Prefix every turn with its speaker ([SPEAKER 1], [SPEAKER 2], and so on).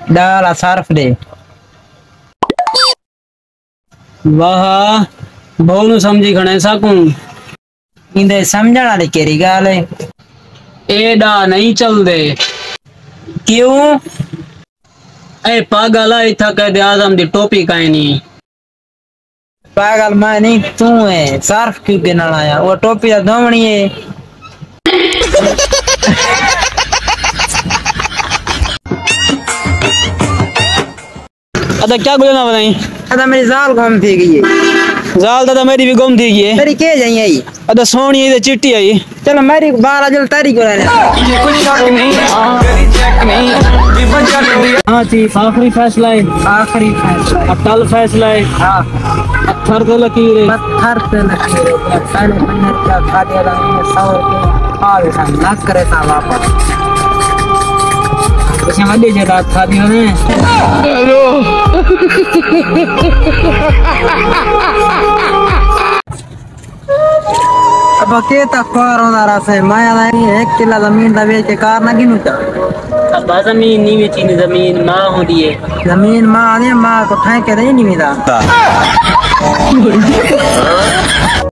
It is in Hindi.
[SPEAKER 1] डाला सर्फ दे।
[SPEAKER 2] वाह बहु समझी खणे सकूं
[SPEAKER 1] इंदे समझण वाली केरी गाल है।
[SPEAKER 2] एडा नहीं चल दे
[SPEAKER 1] क्यों?
[SPEAKER 2] ए पागल है इथा कैद आजम दी टोपी काहे नहीं
[SPEAKER 1] पागल मैं नहीं तू है। सर्फ क्यों गिनन आया? वो टोपी तो धोवनी है।
[SPEAKER 2] अदा क्या गुलेना बनाई
[SPEAKER 1] अदा मेरी जाल गुम थी गई है।
[SPEAKER 2] जाल दादा मेरी भी गुम थी गई
[SPEAKER 1] तेरी के जाई आई?
[SPEAKER 2] अदा सोनी है चिट्टी आई
[SPEAKER 1] चलो मेरी 12 जल तारी को रहने।
[SPEAKER 2] ये कुछ शक नहीं तेरी चेक नहीं जीवन चल हां जी आखिरी फैसला है।
[SPEAKER 1] आखिरी फैसला
[SPEAKER 2] अटल फैसला है।
[SPEAKER 1] हां
[SPEAKER 2] पत्थर पे लकीर है।
[SPEAKER 1] पत्थर पे लकीर है। पहले महीने का खा दिया था 100 रुपए आज सा ना करे था वापस उसे मत दे रात खा दियो ने।
[SPEAKER 2] हेलो
[SPEAKER 1] अब के तक कार होना रहा मैं नहीं 1 किला जमीन दा बेच के कार ना गिनू ता।
[SPEAKER 2] अब जमीन नहीं बेची नहीं जमीन मां होती है।
[SPEAKER 1] जमीन मां ने मां को ठाई के नहीं मिला।